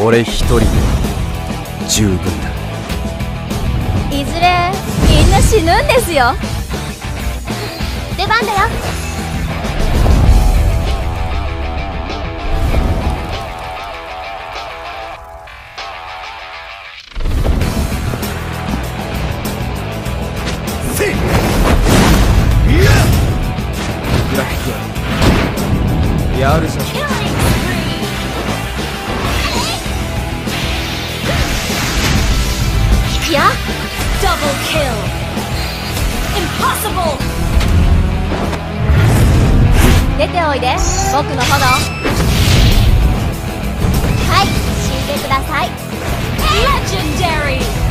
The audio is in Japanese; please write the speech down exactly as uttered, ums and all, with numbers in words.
俺一人で十分だ。 いずれみんな死ぬんですよ。出番だよ。 せいいやグラフィックやるじゃん。 いや Double kill Impossible 出ておいで僕の炎。はい死んでください。 Legendary